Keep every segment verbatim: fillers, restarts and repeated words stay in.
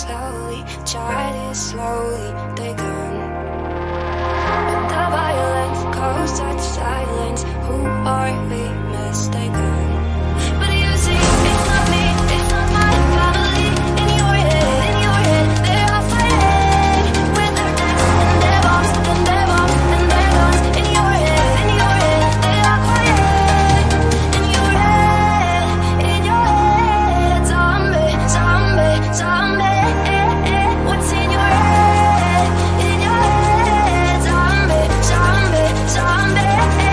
slowly, child is slowly taken. And the violence goes such silence. Who are we mistaken? But you see, it's not me, it's not my family. In your head, in your head, they are fighting with their decks and their bombs and their bombs and their guns. In your head, in your head, they are quiet. In your head, in your head, zombie, zombie, zombie. What's in your head? In your head, zombie, zombie, zombie.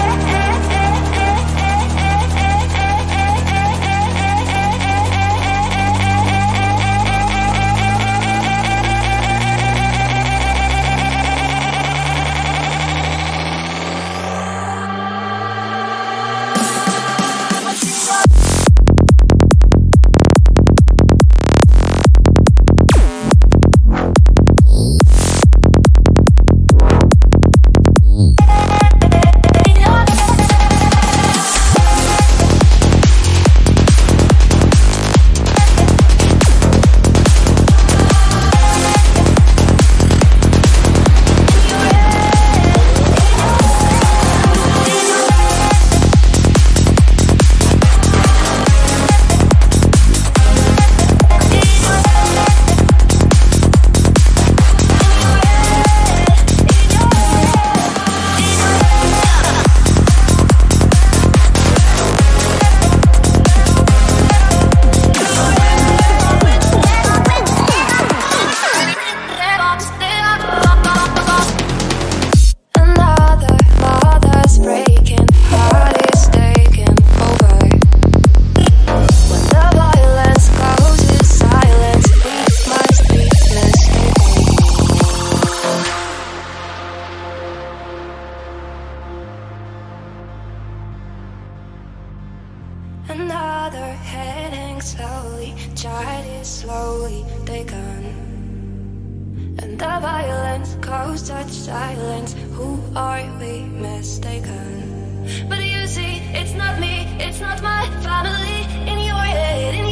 Another heading slowly, child is slowly taken. And the violence goes such silence. Who are we mistaken? But you see, it's not me, it's not my family. In your head, in your